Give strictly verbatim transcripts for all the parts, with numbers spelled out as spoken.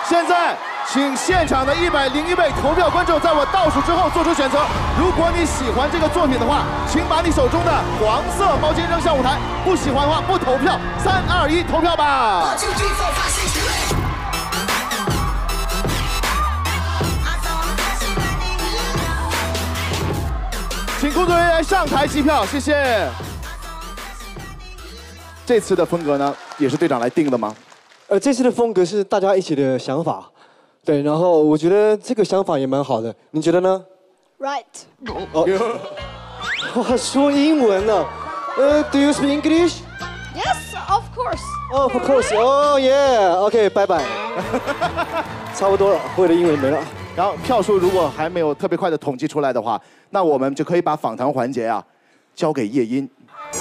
现在，请现场的一百零一位投票观众在我倒数之后做出选择。如果你喜欢这个作品的话，请把你手中的黄色毛巾扔向舞台；不喜欢的话，不投票。三二一，投票吧！请工作人员上台计票，谢谢。这次的风格呢，也是队长来定的吗？ 呃，这次的风格是大家一起的想法，对，然后我觉得这个想法也蛮好的，你觉得呢 ？Right。 哦，哇，说英文呢？呃 ，Do you speak English? Yes, of course. Oh, of course. Oh, yeah. OK， 拜拜。差不多了，会的英文没了。 然后票数如果还没有特别快的统计出来的话，那我们就可以把访谈环节啊交给叶音。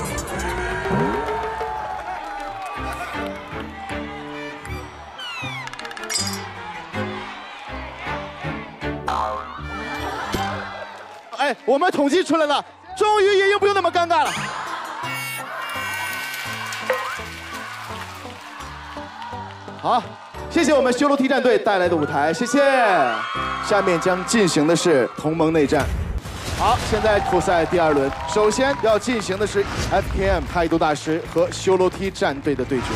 哎，我们统计出来了，终于叶音不用那么尴尬了。好，谢谢我们修罗 T 战队带来的舞台，谢谢。下面将进行的是同盟内战。好，现在复赛第二轮，首先要进行的是 F K M 态度大师和修罗 T 战队的对决。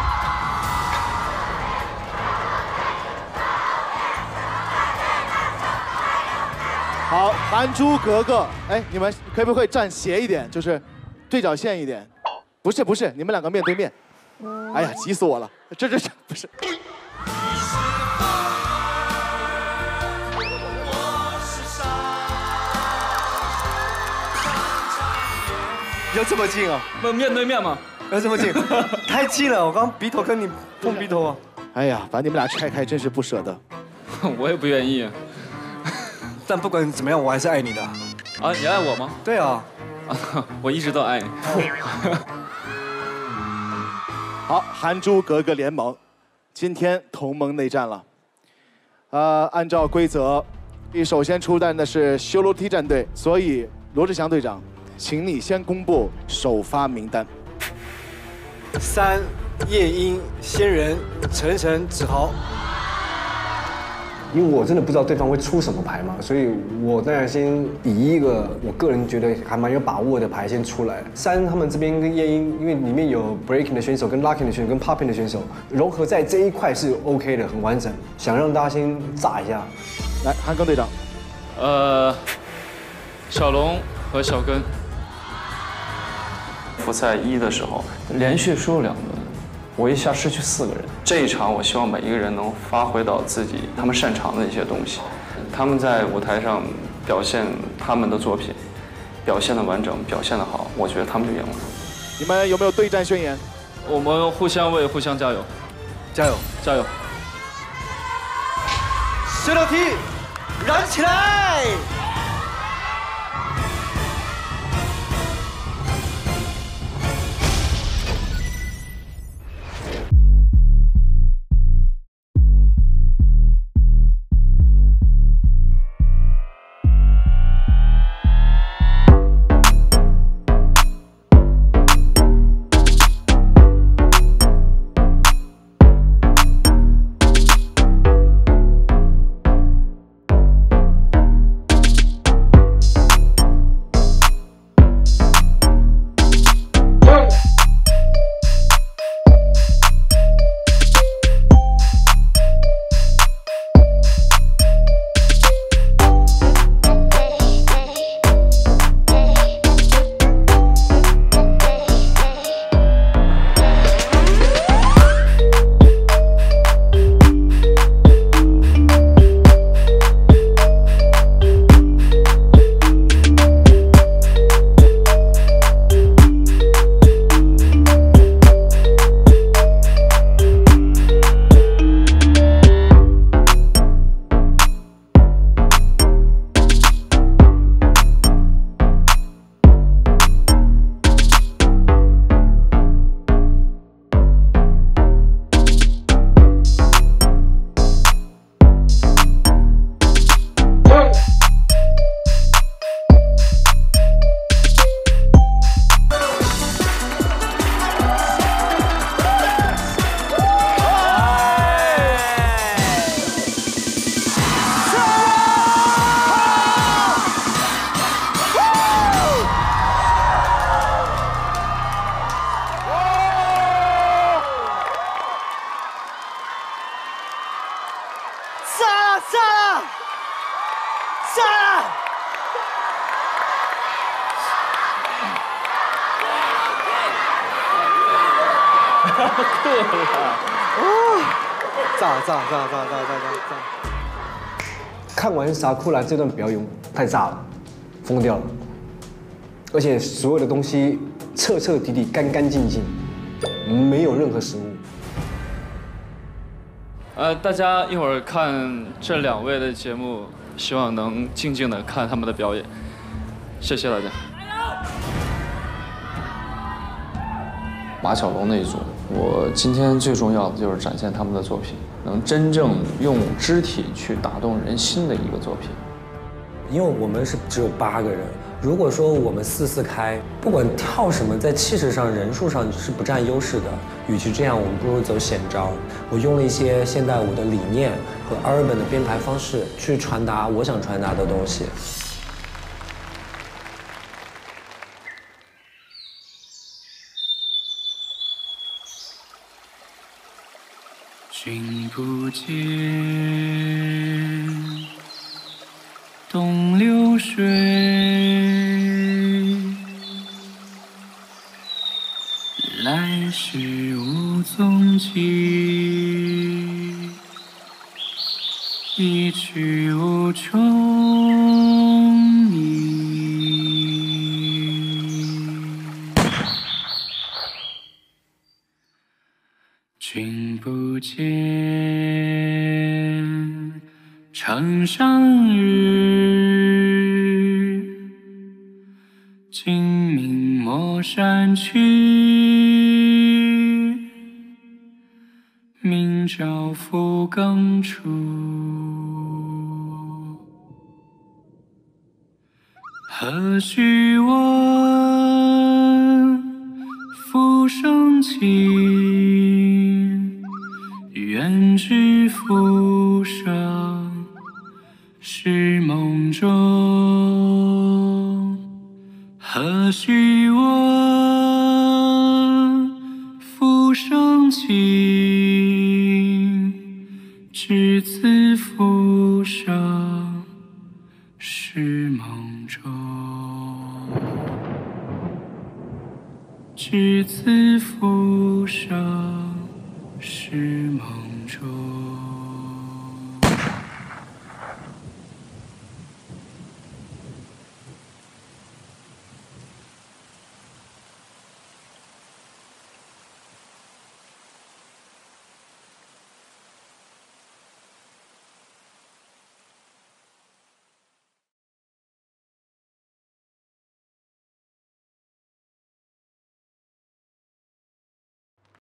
好，韩珠格格，哎，你们可不可以站斜一点，就是对角线一点？不是不是，你们两个面对面。哎呀，急死我了！这这这不是。 要这么近啊？ 不面对面吗？ 要这么近？太近了，我刚鼻头跟你碰鼻头啊！ 哎呀，把你们俩拆开，真是不舍得。 我也不愿意。 但不管怎么样，我还是爱你的。 啊，你爱我吗？ 对啊， 我一直都爱你。 好，韩珠格格联盟，今天同盟内战了。呃，按照规则，首先出战的是修罗 T 战队，所以罗志祥队长，请你先公布首发名单。 三，夜莺、仙人、晨晨、子豪。 因为我真的不知道对方会出什么牌嘛，所以我当然先以一个我个人觉得还蛮有把握的牌先出来。三他们这边跟夜莺，因为里面有 breaking 的选手、跟 locking 的选手、跟 popping 的选手，融合在这一块是 OK 的，很完整。想让大家先炸一下。 来，韩庚队长。 呃，小龙和小根。 复赛一的时候连续输了两轮。 我一下失去四个人，这一场我希望每一个人能发挥到自己他们擅长的一些东西，他们在舞台上表现他们的作品，表现的完整，表现的好，我觉得他们就赢了。 你们有没有对战宣言？ 我们互相为互相加油， 加油， 加油！ 修罗 T， 燃起来！ 炸炸炸炸炸炸炸炸！ 看完傻库拉这段表演太炸了，疯掉了，而且所有的东西彻彻底底、干干净净，没有任何失误。 呃，大家一会儿看这两位的节目，希望能静静的看他们的表演。谢谢大家。 马小龙那一组，我今天最重要的就是展现他们的作品，能真正用肢体去打动人心的一个作品。 因为我们是只有八个人，如果说我们四四开，不管跳什么，在气势上、人数上是不占优势的。与其这样，我们不如走险招。我用了一些现代舞的理念和 urban 的编排方式，去传达我想传达的东西。 君不见，东流水，来时无踪迹，一去无踪影。君不见，城上日，今明莫删去，明朝复更初。何须问浮生情，愿知浮生是梦中。何须问浮生情，只此浮生是梦中。只此浮生是梦中。